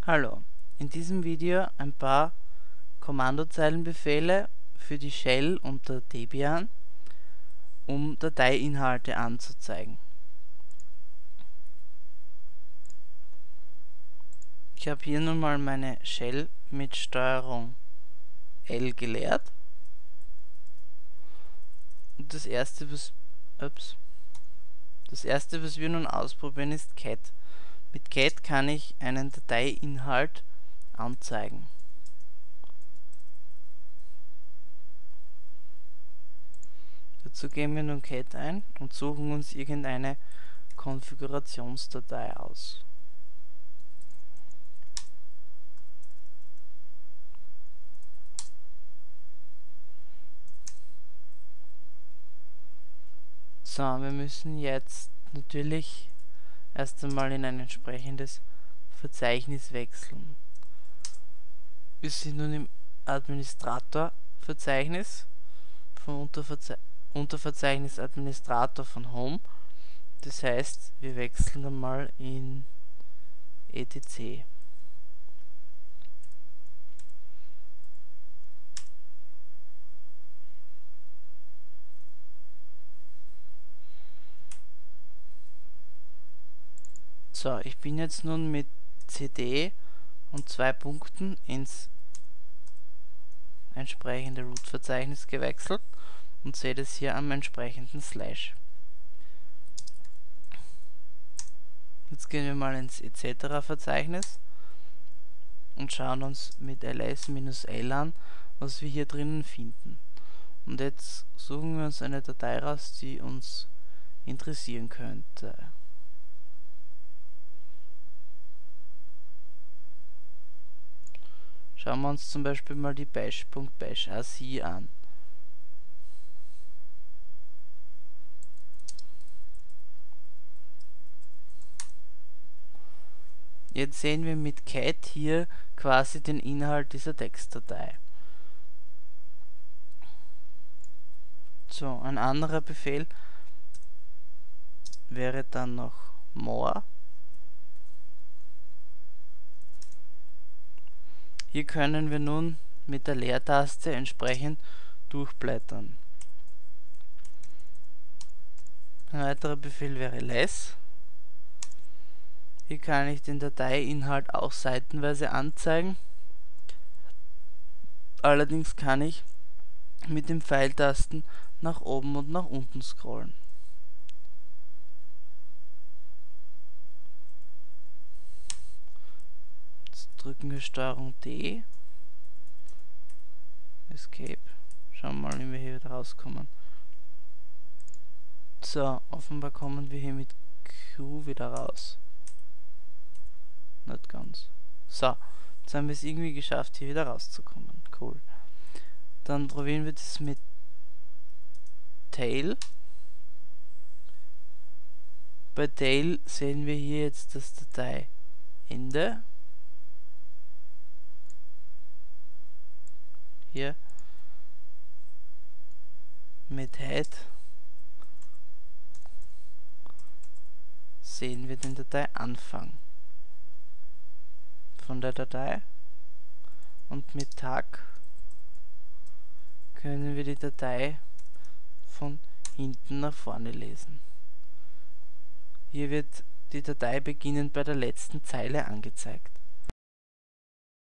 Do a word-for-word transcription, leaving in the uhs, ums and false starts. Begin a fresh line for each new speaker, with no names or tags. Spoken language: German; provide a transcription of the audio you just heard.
Hallo, in diesem Video ein paar Kommandozeilenbefehle für die Shell unter Debian, um Dateiinhalte anzuzeigen. Ich habe hier nun mal meine Shell mit Steuerung L geleert. Und das erste, was, ups, das erste, was wir nun ausprobieren, ist cat. Mit cat kann ich einen Dateiinhalt anzeigen. Dazu geben wir nun cat ein und suchen uns irgendeine Konfigurationsdatei aus. So, wir müssen jetzt natürlich erst einmal in ein entsprechendes Verzeichnis wechseln. Wir sind nun im Administrator-Verzeichnis vom Unterverze Unterverzeichnis Administrator von Home. Das heißt, wir wechseln einmal in etc. So, ich bin jetzt nun mit cd und zwei Punkten ins entsprechende Root-Verzeichnis gewechselt und sehe das hier am entsprechenden Slash. Jetzt gehen wir mal ins et cetera-Verzeichnis und schauen uns mit ls-l an, was wir hier drinnen finden. Und jetzt suchen wir uns eine Datei raus, die uns interessieren könnte. Schauen wir uns zum Beispiel mal die bash.bash.asi an. Jetzt sehen wir mit cat hier quasi den Inhalt dieser Textdatei. So, ein anderer Befehl wäre dann noch more. Hier können wir nun mit der Leertaste entsprechend durchblättern. Ein weiterer Befehl wäre less. Hier kann ich den Dateiinhalt auch seitenweise anzeigen. Allerdings kann ich mit den Pfeiltasten nach oben und nach unten scrollen. Jetzt drücken wir Steuerung D. Escape. Schauen wir mal, wie wir hier wieder rauskommen. So, offenbar kommen wir hier mit Q wieder raus. Nicht ganz. So, jetzt haben wir es irgendwie geschafft, hier wieder rauszukommen. Cool. Dann probieren wir das mit Tail. Bei Tail sehen wir hier jetzt das Dateiende. Hier. Mit Head sehen wir den Dateianfang von der Datei und mit Tag können wir die Datei von hinten nach vorne lesen. Hier wird die Datei beginnend bei der letzten Zeile angezeigt.